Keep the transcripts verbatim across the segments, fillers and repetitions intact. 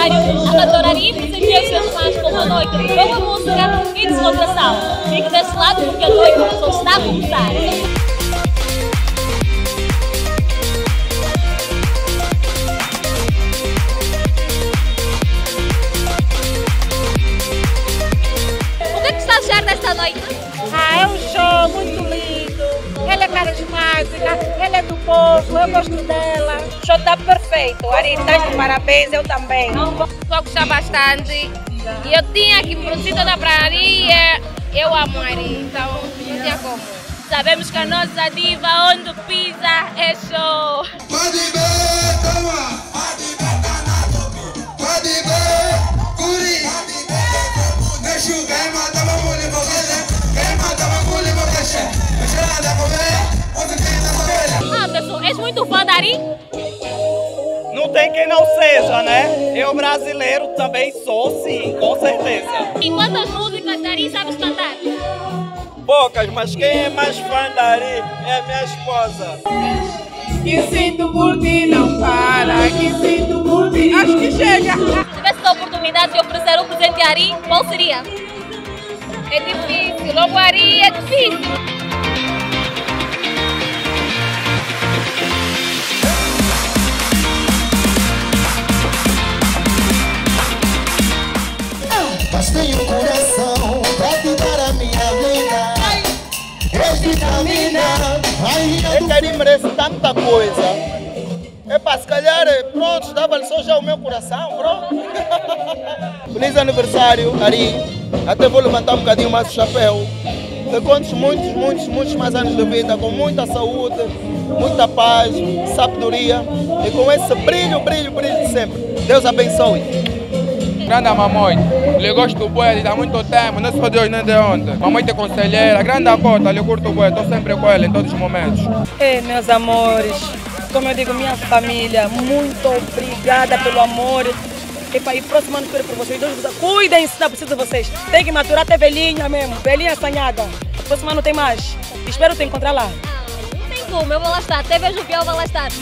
aniversário, a cantora Ari presenteou os seus fãs com uma noite de boa música e deslocação. Fique desse lado porque a noite só está a começar. Desta noite? Ah, é um show muito lindo. Ela é carismática, ela é do povo, eu gosto dela. O show está perfeito. Ari, estás de parabéns, eu também. Estou a gostar bastante. E eu tinha que produzir toda para Ari, eu amo Ari, então não tinha como. Sabemos que a nossa diva, onde pisa, é show. Pode ver, toma! Pode ver, canado! Pode ver, curi! Deixa o game, mata uma mulher, game, mata uma mulher, Anderson, és muito fã da Ari? Não tem quem não seja, né? Eu brasileiro também sou, sim, com certeza. E quantas músicas da Ari sabes cantar? Poucas, mas quem é mais fã da Ari é a minha esposa. Que sinto por ti não para, que sinto por ti. Acho que chega. Se tivesse a oportunidade de oferecer um presente a Ari, qual seria? É difícil, logo Ari é difícil. Mas tenho coração pra te dar a minha vida. És vitamina. É que Ari merece tanta coisa. É para se calhar, pronto, dava-lhe só já o meu coração, pronto. Feliz aniversário, Ari. Até vou levantar um bocadinho mais o chapéu. Que contes muitos, muitos, muitos mais anos de vida, com muita saúde, muita paz, sabedoria e com esse brilho, brilho, brilho de sempre. Deus abençoe. Grande mamãe, lhe gosto do bué, há muito tempo, não sou de hoje nem de ontem. Mamãe é conselheira, grande acota, lhe curto o bué, estou sempre com ela em todos os momentos. Ei, meus amores, como eu digo, minha família, muito obrigada pelo amor. E, e próximo ano espero por vocês. Cuidem-se da precisa de vocês. Tem que maturar até velhinha mesmo, velhinha assanhada. Próximo ano tem mais. Espero te encontrar lá. Ah, não tem como, eu vou lá estar. Até vejo o Biel, vou lá estar.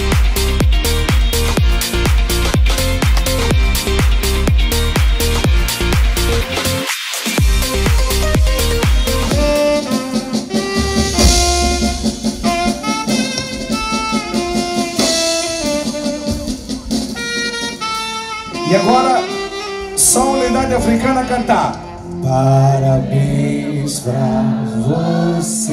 E agora, só a unidade africana cantar. Parabéns pra você.